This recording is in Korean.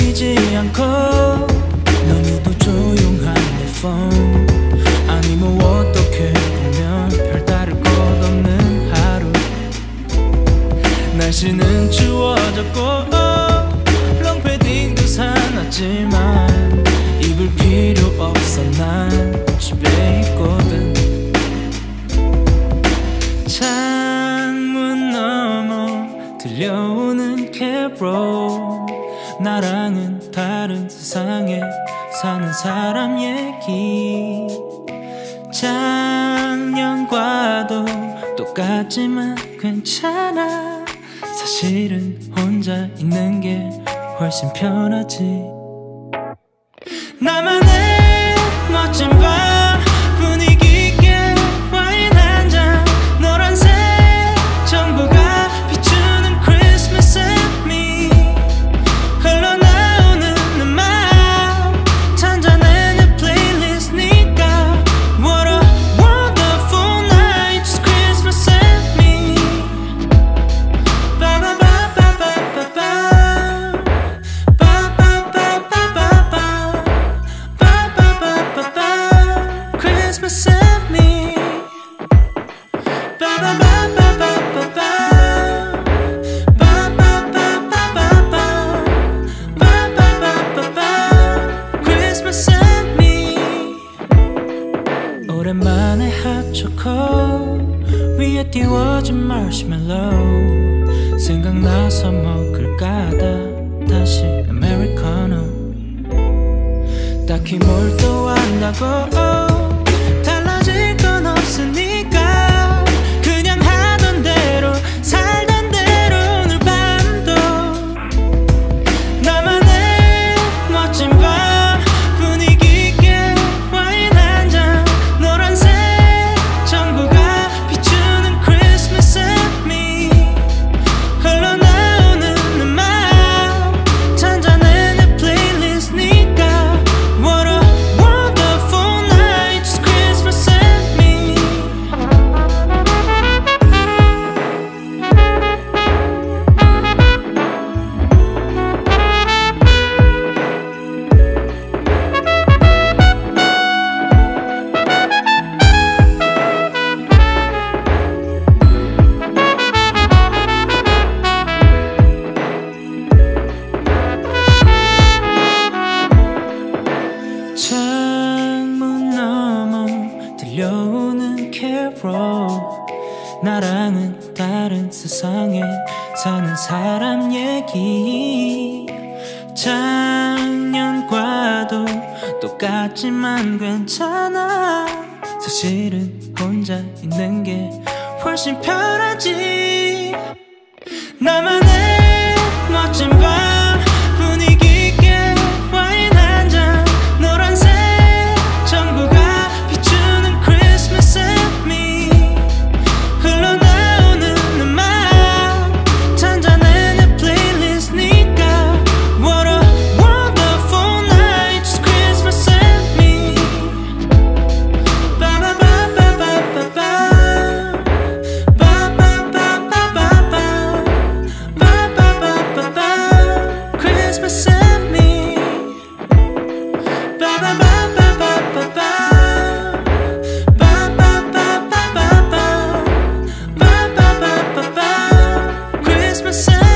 울리지 않고 너무도 조용한 내 폰. 아니 뭐 어떻게 보면 별다를 것 없는 하루. 날씨는 추워졌고 롱패딩도 사놨지만 입을 필요 없어. 난 집에 있거든. 창문 너머 들려오는 캐롤. 나랑은 다른 세상에 사는 사람 얘기. 작년과도 똑같지만 괜찮아. 사실은 혼자 있는 게 훨씬 편하지. 나만의 멋진 밤 분위기 있게 와인 한 잔. 노란색 전구가 비추는 Christmas and me. 흘러나오는 음악 잔잔해 내 플레이리스트니까. What a wonderful night, just Christmas and me. Christmas and me. Christmas and me. 오랜만에 핫초코 위에 띄워진 마시멜로우. 생각나서 먹을까다 다시 아메리카노. 딱히 뭘 또 한다고 달라질 건 없으니까 그냥 하던 대로 살던 대로 오늘 밤도. 나만의 멋진 밤 분위기 있게 와인 한 잔. 노란색 전구가 비추는 Christmas and me. 흘러나오는 음악 잔잔해 내 플레이리스트니까. What a wonderful night, just Christmas and me. 창문 너머 들려오는 캐롤. 나랑은 다른 세상에 사는 사람 얘기. 작년과도 똑같지만 괜찮아. 사실은 혼자 있는 게 훨씬 편하지. 나만의 멋진 밤 분위기 있게 와인 한 잔. 노란색 전구가 비추는 Christmas and me. 흘러나오는 음악 잔잔해 내 플레이리스트니까. What a wonderful night, just Christmas and me. Christmas and me. Christmas and